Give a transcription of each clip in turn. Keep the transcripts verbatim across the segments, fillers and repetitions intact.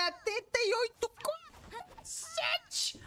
setenta e oito, sete.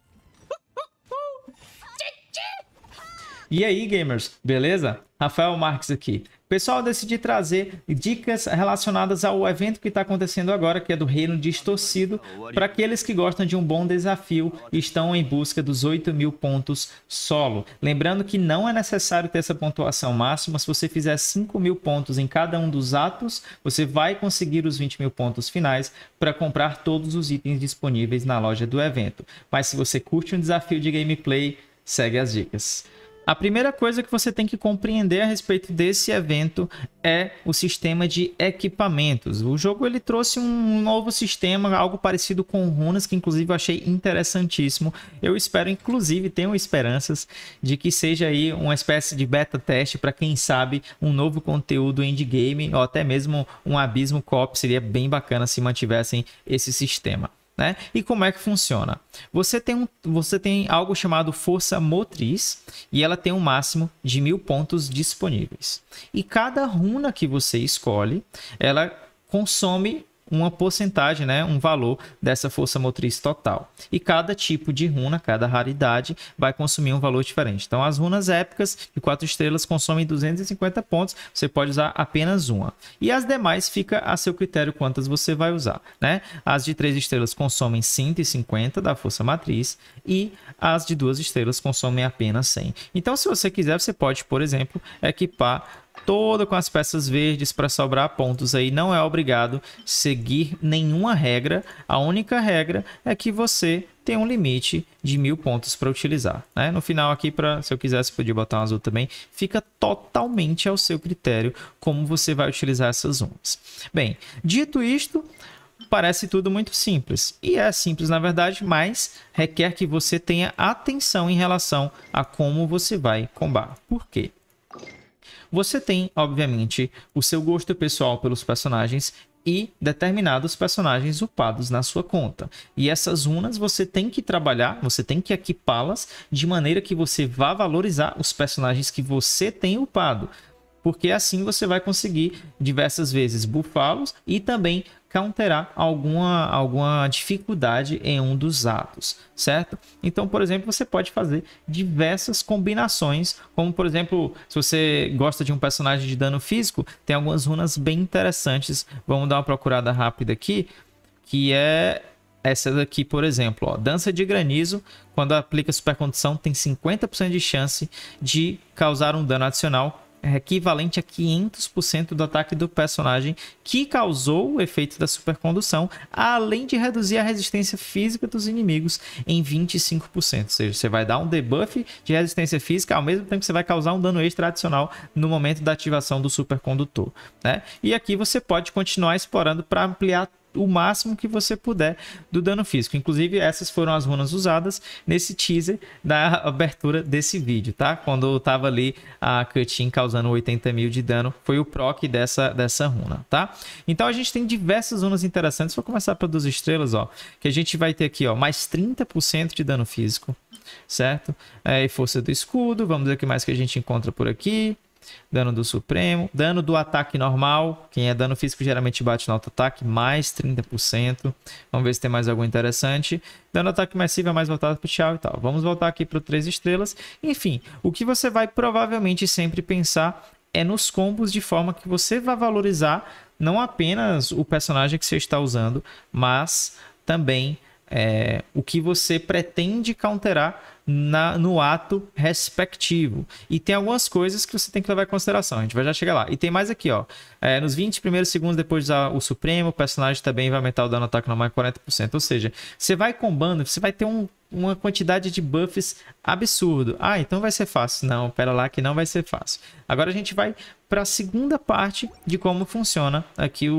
E aí, gamers, beleza? Rafael Marques aqui. Pessoal, decidi trazer dicas relacionadas ao evento que está acontecendo agora, que é do Reino Distorcido, para aqueles que gostam de um bom desafio e estão em busca dos oito mil pontos solo. Lembrando que não é necessário ter essa pontuação máxima. Se você fizer cinco mil pontos em cada um dos atos, você vai conseguir os vinte mil pontos finais para comprar todos os itens disponíveis na loja do evento. Mas se você curte um desafio de gameplay, segue as dicas. A primeira coisa que você tem que compreender a respeito desse evento é o sistema de equipamentos. O jogo ele trouxe um novo sistema, algo parecido com runas, que inclusive eu achei interessantíssimo. Eu espero, inclusive, tenho esperanças de que seja aí uma espécie de beta teste para quem sabe um novo conteúdo endgame ou até mesmo um Abismo Co-op. Seria bem bacana se mantivessem esse sistema. Né? E como é que funciona? Você tem, um, você tem algo chamado força motriz e ela tem um máximo de mil pontos disponíveis. E cada runa que você escolhe, ela consome uma porcentagem, né, um valor dessa força motriz total. E cada tipo de runa, cada raridade, vai consumir um valor diferente. Então, as runas épicas de quatro estrelas consomem duzentos e cinquenta pontos, você pode usar apenas uma. E as demais fica a seu critério quantas você vai usar, né? As de três estrelas consomem cento e cinquenta da força matriz e as de duas estrelas consomem apenas cem. Então, se você quiser, você pode, por exemplo, equipar toda com as peças verdes para sobrar pontos aí. Não é obrigado seguir nenhuma regra. A única regra é que você tem um limite de mil pontos para utilizar, né? No final aqui, pra, se eu quisesse, podia botar um azul também. Fica totalmente ao seu critério como você vai utilizar essas runas. Bem, dito isto, parece tudo muito simples. E é simples, na verdade, mas requer que você tenha atenção em relação a como você vai combar. Por quê? Você tem, obviamente, o seu gosto pessoal pelos personagens e determinados personagens upados na sua conta. E essas runas você tem que trabalhar, você tem que equipá-las de maneira que você vá valorizar os personagens que você tem upado. Porque assim você vai conseguir diversas vezes bufá-los e também counterar alguma, alguma dificuldade em um dos atos, certo? Então, por exemplo, você pode fazer diversas combinações, como por exemplo, se você gosta de um personagem de dano físico, tem algumas runas bem interessantes. Vamos dar uma procurada rápida aqui, que é essa daqui, por exemplo, ó, Dança de Granizo. Quando aplica supercondição, tem cinquenta por cento de chance de causar um dano adicional equivalente a quinhentos por cento do ataque do personagem que causou o efeito da supercondução, além de reduzir a resistência física dos inimigos em vinte e cinco por cento. Ou seja, você vai dar um debuff de resistência física, ao mesmo tempo que você vai causar um dano extra adicional no momento da ativação do supercondutor, né? E aqui você pode continuar explorando para ampliar o máximo que você puder do dano físico. Inclusive, essas foram as runas usadas nesse teaser da abertura desse vídeo, tá? Quando eu tava ali a Cutscene causando oitenta mil de dano, foi o proc dessa, dessa runa, tá? Então, a gente tem diversas runas interessantes. Vou começar para duas estrelas, ó, que a gente vai ter aqui, ó, mais trinta por cento de dano físico, certo? É, e força do escudo, vamos ver o que mais que a gente encontra por aqui. Dano do Supremo, dano do ataque normal, quem é dano físico geralmente bate no auto-ataque, mais trinta por cento. Vamos ver se tem mais algum interessante. Dano ataque massivo é mais voltado para o Tchau e tal. Vamos voltar aqui para o três estrelas. Enfim, o que você vai provavelmente sempre pensar é nos combos, de forma que você vai valorizar não apenas o personagem que você está usando, mas também é, o que você pretende counterar Na, no ato respectivo. E tem algumas coisas que você tem que levar em consideração. A gente vai já chegar lá. E tem mais aqui, ó. É, nos vinte primeiros segundos depois de usar o Supremo, o personagem também vai aumentar o dano ataque normal em quarenta por cento. Ou seja, você vai combando, você vai ter um, uma quantidade de buffs absurdo. Ah, então vai ser fácil. Não, pera lá que não vai ser fácil. Agora a gente vai para a segunda parte de como funciona aqui o...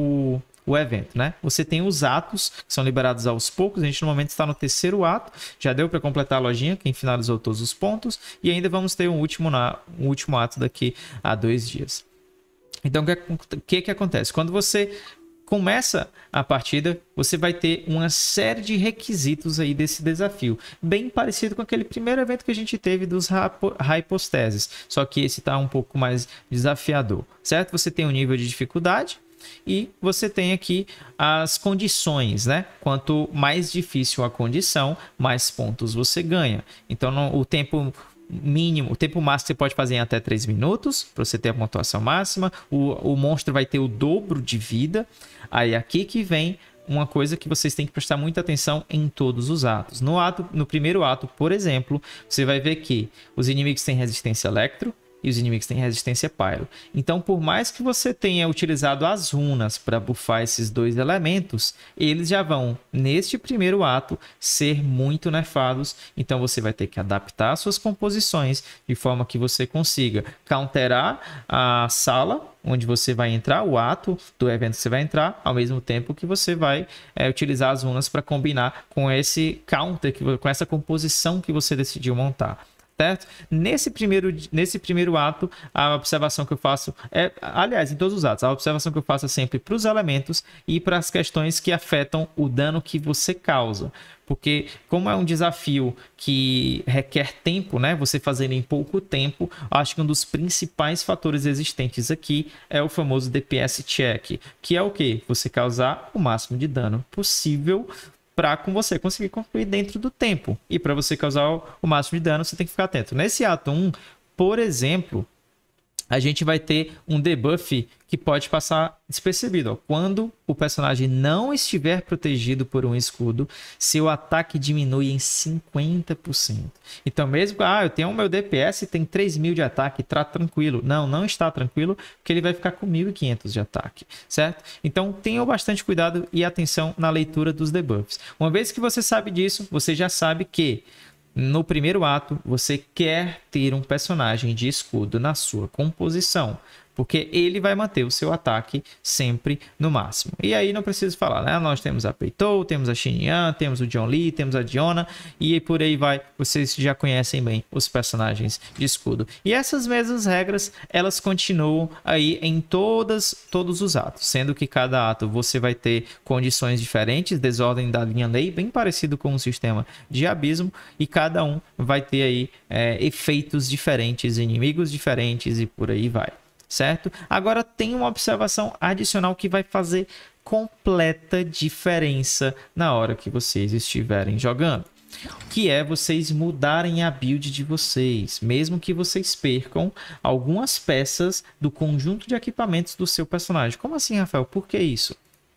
o o evento, né? Você tem os atos que são liberados aos poucos. A gente no momento está no terceiro ato. Já deu para completar a lojinha, quem finalizou todos os pontos. E ainda vamos ter um último, na, um último ato daqui a dois dias. Então, o que, que, que acontece? Quando você começa a partida, você vai ter uma série de requisitos aí desse desafio. Bem parecido com aquele primeiro evento que a gente teve dos Hypostases. Só que esse está um pouco mais desafiador, certo? Você tem um nível de dificuldade. E você tem aqui as condições, né? Quanto mais difícil a condição, mais pontos você ganha. Então, no, o tempo mínimo, o tempo máximo você pode fazer em até três minutos, para você ter a pontuação máxima. O, o monstro vai ter o dobro de vida. Aí aqui que vem uma coisa que vocês têm que prestar muita atenção em todos os atos. No ato, no primeiro ato, por exemplo, você vai ver que os inimigos têm resistência electro e os inimigos têm resistência pyro. Então, por mais que você tenha utilizado as runas para buffar esses dois elementos, eles já vão, neste primeiro ato, ser muito nerfados. Então, você vai ter que adaptar suas composições de forma que você consiga counterar a sala onde você vai entrar, o ato do evento que você vai entrar, ao mesmo tempo que você vai é, utilizar as runas para combinar com esse counter, que, com essa composição que você decidiu montar. Certo? Nesse primeiro, nesse primeiro ato, a observação que eu faço é, aliás, em todos os atos, a observação que eu faço é sempre para os elementos e para as questões que afetam o dano que você causa. Porque, como é um desafio que requer tempo, né? Você fazendo em pouco tempo, acho que um dos principais fatores existentes aqui é o famoso D P S check, que é o quê? Você causar o máximo de dano possível para com você conseguir concluir dentro do tempo. E para você causar o máximo de dano, você tem que ficar atento. Nesse ato um, por exemplo, a gente vai ter um debuff que pode passar despercebido. Ó. Quando o personagem não estiver protegido por um escudo, seu ataque diminui em cinquenta por cento. Então, mesmo ah, eu tenho o meu D P S e tem três mil de ataque, tá tranquilo. Não, não está tranquilo, porque ele vai ficar com mil e quinhentos de ataque, certo? Então, tenham bastante cuidado e atenção na leitura dos debuffs. Uma vez que você sabe disso, você já sabe que no primeiro ato, você quer ter um personagem de escudo na sua composição, porque ele vai manter o seu ataque sempre no máximo. E aí não preciso falar, né? Nós temos a Peitou, temos a Xinyan, temos o John Lee, temos a Diona, e por aí vai. Vocês já conhecem bem os personagens de escudo. E essas mesmas regras, elas continuam aí em todas, todos os atos, sendo que cada ato você vai ter condições diferentes, desordem da linha lei, bem parecido com o sistema de abismo, e cada um vai ter aí é, efeitos diferentes, inimigos diferentes e por aí vai. Certo? Agora tem uma observação adicional que vai fazer completa diferença na hora que vocês estiverem jogando, que é vocês mudarem a build de vocês, mesmo que vocês percam algumas peças do conjunto de equipamentos do seu personagem. Como assim, Rafael? Por que isso?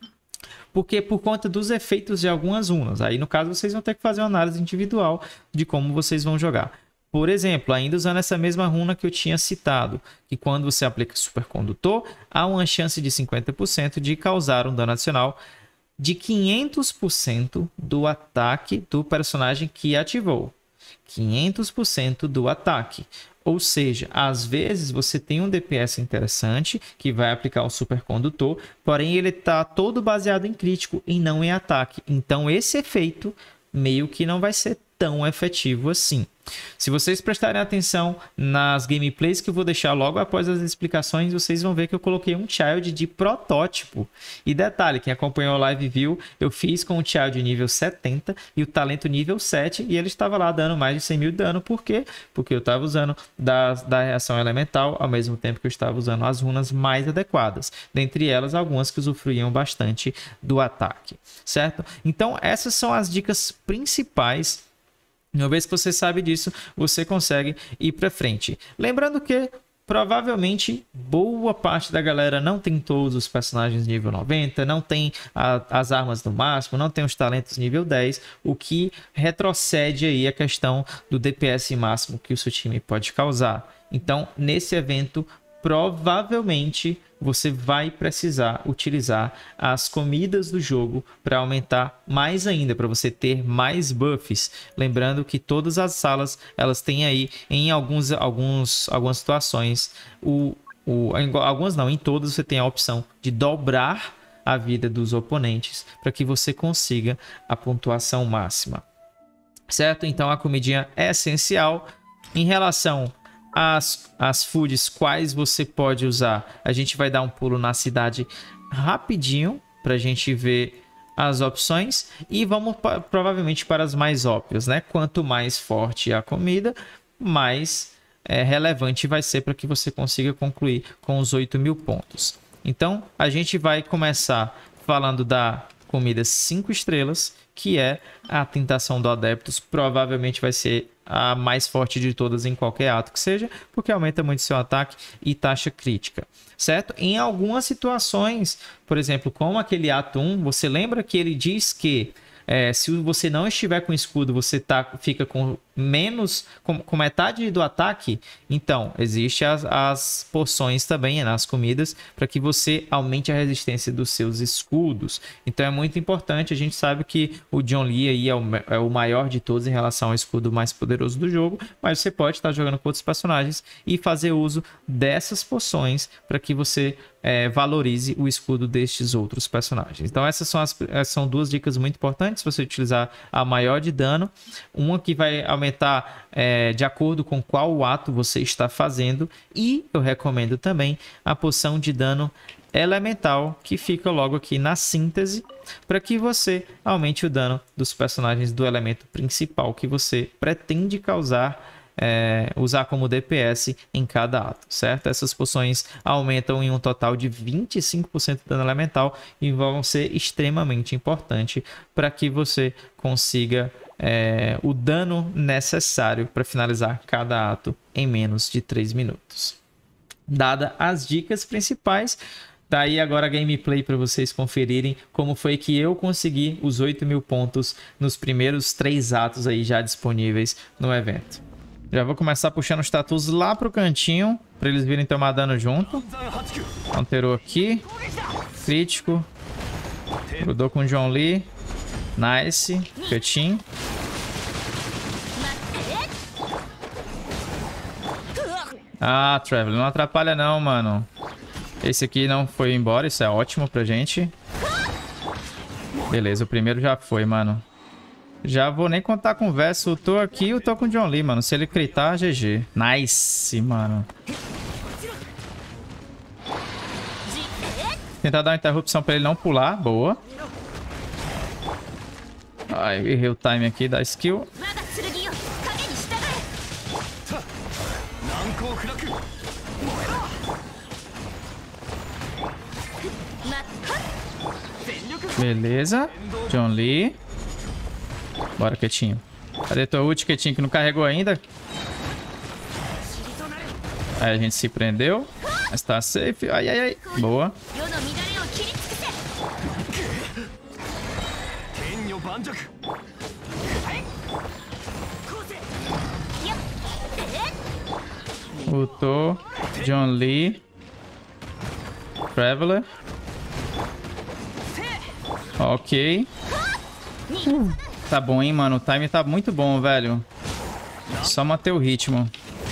Porque por conta dos efeitos de algumas runas. Aí, no caso, vocês vão ter que fazer uma análise individual de como vocês vão jogar. Por exemplo, ainda usando essa mesma runa que eu tinha citado, que quando você aplica supercondutor, há uma chance de cinquenta por cento de causar um dano adicional de quinhentos por cento do ataque do personagem que ativou. quinhentos por cento do ataque. Ou seja, às vezes você tem um D P S interessante que vai aplicar o supercondutor, porém ele está todo baseado em crítico e não em ataque. Então esse efeito meio que não vai ser tão efetivo assim. Se vocês prestarem atenção nas gameplays que eu vou deixar logo após as explicações, vocês vão ver que eu coloquei um Child de protótipo. E detalhe, quem acompanhou a live viu, eu fiz com o Child nível setenta e o talento nível sete, e ele estava lá dando mais de cem mil de dano. Por quê? Porque eu estava usando da, da reação elemental, ao mesmo tempo que eu estava usando as runas mais adequadas. Dentre elas, algumas que usufruíam bastante do ataque, certo? Então, essas são as dicas principais. Uma vez que você sabe disso, você consegue ir para frente. Lembrando que provavelmente boa parte da galera não tem todos os personagens nível noventa, não tem a, as armas no máximo, não tem os talentos nível dez, o que retrocede aí a questão do D P S máximo que o seu time pode causar. Então, nesse evento, provavelmente você vai precisar utilizar as comidas do jogo para aumentar mais ainda, para você ter mais buffs. Lembrando que todas as salas, elas têm aí, em alguns, alguns, algumas situações, o, o, em algumas não, em todas você tem a opção de dobrar a vida dos oponentes para que você consiga a pontuação máxima. Certo? Então a comidinha é essencial. Em relação As, as foods quais você pode usar, a gente vai dar um pulo na cidade rapidinho para a gente ver as opções e vamos pa provavelmente para as mais óbvias, né? Quanto mais forte a comida, mais é, relevante vai ser para que você consiga concluir com os oito mil pontos. Então, a gente vai começar falando da comida cinco estrelas, que é a Tentação do Adeptus. Provavelmente vai ser a mais forte de todas em qualquer ato que seja, porque aumenta muito seu ataque e taxa crítica, certo? Em algumas situações, por exemplo, como aquele ato um, você lembra que ele diz que É, se você não estiver com escudo, você tá, fica com menos, com, com metade do ataque. Então, existem as, as poções também nas comidas para que você aumente a resistência dos seus escudos. Então, é muito importante. A gente sabe que o John Lee aí é o, é o maior de todos em relação ao escudo mais poderoso do jogo, mas você pode estar jogando com outros personagens e fazer uso dessas poções para que você É, valorize o escudo destes outros personagens. Então essas são, as, essas são duas dicas muito importantes. Você utilizar a maior de dano, uma que vai aumentar é, de acordo com qual ato você está fazendo, e eu recomendo também a poção de dano elemental, que fica logo aqui na síntese, para que você aumente o dano dos personagens do elemento principal que você pretende causar, É, usar como D P S em cada ato, certo? Essas poções aumentam em um total de vinte e cinco por cento de dano elemental e vão ser extremamente importantes para que você consiga é, o dano necessário para finalizar cada ato em menos de três minutos. Dada as dicas principais, tá aí agora a gameplay para vocês conferirem como foi que eu consegui os oito mil pontos nos primeiros três atos aí já disponíveis no evento. Já vou começar puxando os tatus lá pro cantinho, para eles virem tomar dano junto. Counterou aqui. Crítico. Grudou com o John Lee. Nice. Cutin. Ah, Traveler, não atrapalha não, mano. Esse aqui não foi embora, isso é ótimo pra gente. Beleza, o primeiro já foi, mano. Já vou nem contar a conversa. Eu tô aqui, eu tô com o John Lee, mano. Se ele critar, G G. Nice, mano. Tentar dar uma interrupção pra ele não pular. Boa. Ai, errei o time aqui da skill. Beleza. John Lee. Bora, quietinho. Cadê tua ult, quietinho, que não carregou ainda? Aí a gente se prendeu. Mas tá safe. Ai, ai, ai. Boa. Ultou. John Lee. Traveler. Ok. Uh. Tá bom, hein, mano. O time tá muito bom, velho. Só manter o ritmo.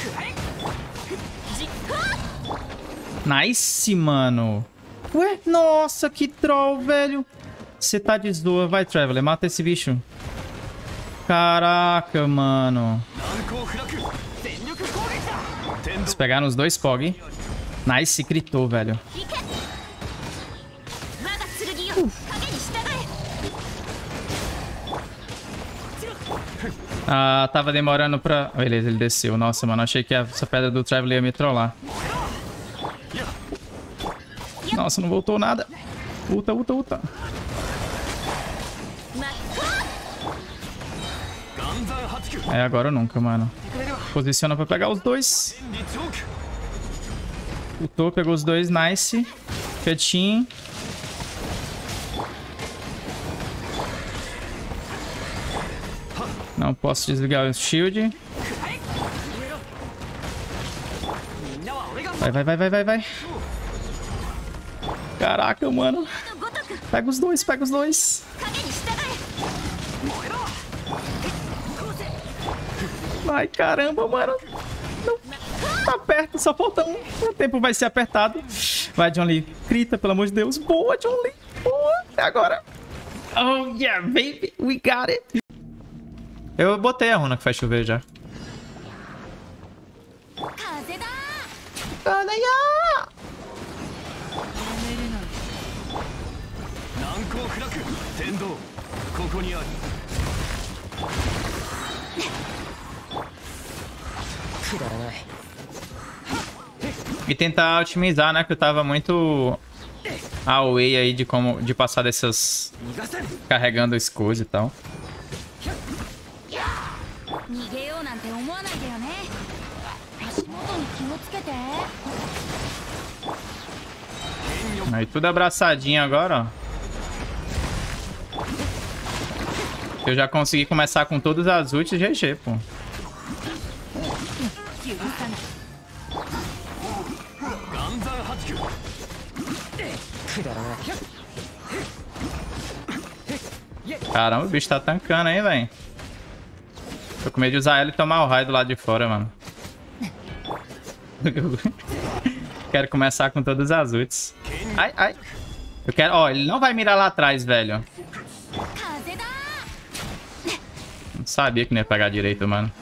Nice, mano. Ué, nossa, que troll, velho. Você tá de zoa. Vai, Traveler, mata esse bicho. Caraca, mano. Eles pegaram os dois Pog. Nice, gritou, velho. Uh. Ah, tava demorando pra... Beleza, ele desceu. Nossa, mano, achei que essa pedra do Traveler ia me trollar. Nossa, não voltou nada. Ulta, ulta, ulta. É, agora ou nunca, mano. Posiciona pra pegar os dois. Ultou, pegou os dois. Nice. Quietinho. Não posso desligar o shield. Vai, vai, vai, vai, vai, vai. Caraca, mano. Pega os dois, pega os dois. Ai, caramba, mano. Não. Tá perto, só falta um. O tempo vai ser apertado. Vai, John Lee. Grita, pelo amor de Deus. Boa, John Lee. Boa. É agora. Oh, yeah, baby. We got it. Eu botei a runa que faz chover já. E tentar otimizar, né? Que eu tava muito a way aí de como de passar dessas carregando as coisas e tal. Aí tudo abraçadinho agora, ó. Eu já consegui começar com todas as ults G G, pô. Caramba, o bicho tá tancando aí, velho. Tô com medo de usar ela e tomar o raio do lado de fora, mano. Quero começar com todas as ults. Ai, ai. Eu quero... Ó, ele não vai mirar lá atrás, velho. Não sabia que não ia pegar direito, mano.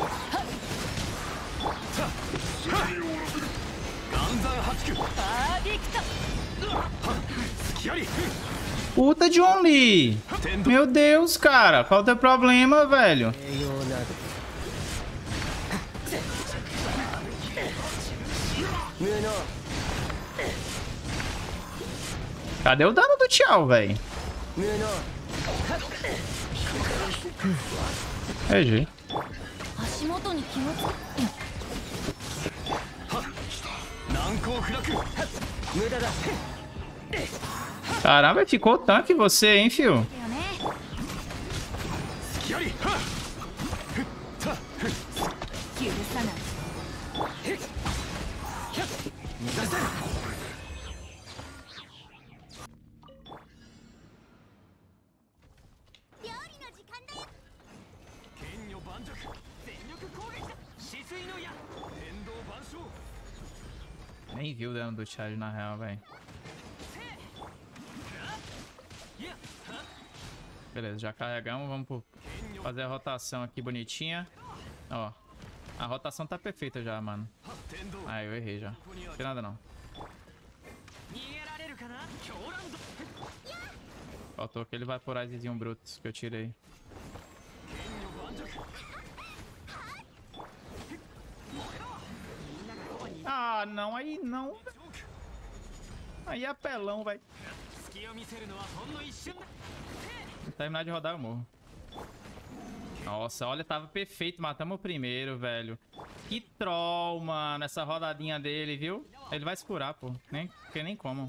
Puta de Only! Meu Deus, cara. Qual é o teu problema, velho? Cadê o dano do tchau, velho? É G. Caramba, ficou tanque você, hein, fio? Nem viu o dano do charge na real, velho. Beleza, já carregamos. Vamos pro... fazer a rotação aqui bonitinha. Ó, a rotação tá perfeita já, mano. Ah, eu errei já. Não tem nada não. Faltou aquele vaporizezinho bruto que eu tirei. Ah, não, aí não. Aí é apelão, vai. Vou terminar de rodar, eu morro. Nossa, olha, tava perfeito. Matamos o primeiro, velho. Que troll, mano. Essa rodadinha dele, viu? Ele vai se curar, pô. Nem, porque nem como.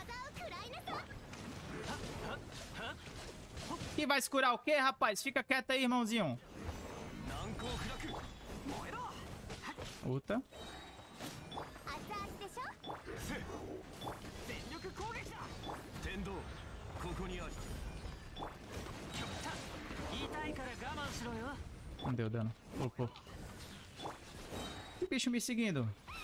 Que vai se curar o quê, rapaz? Fica quieto aí, irmãozinho. Uta. Não deu dano. Pô, pô. Que bicho me seguindo?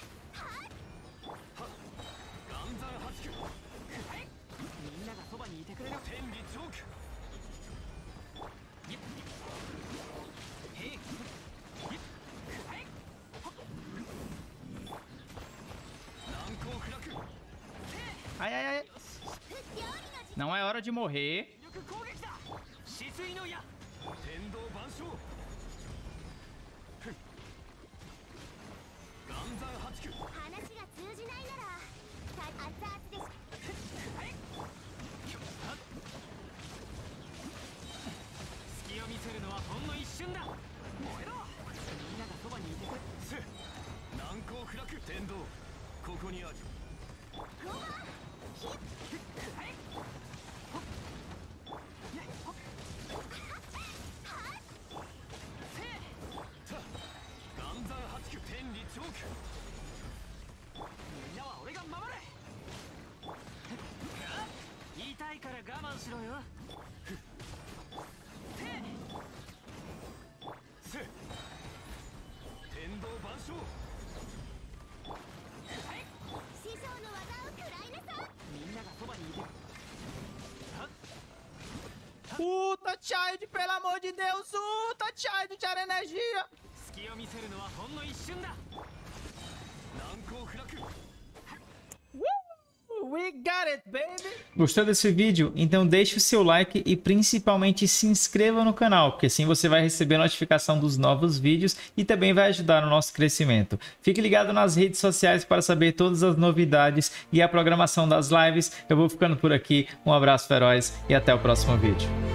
Ai, ai, ai. Não é hora de morrer. Puta Child, pelo amor de Deus, Puta Child, tira energia. Uh! We got it, baby! Gostou desse vídeo? Então deixe o seu like e principalmente se inscreva no canal, porque assim você vai receber notificação dos novos vídeos e também vai ajudar no nosso crescimento. Fique ligado nas redes sociais para saber todas as novidades e a programação das lives. Eu vou ficando por aqui. Um abraço feroz e até o próximo vídeo.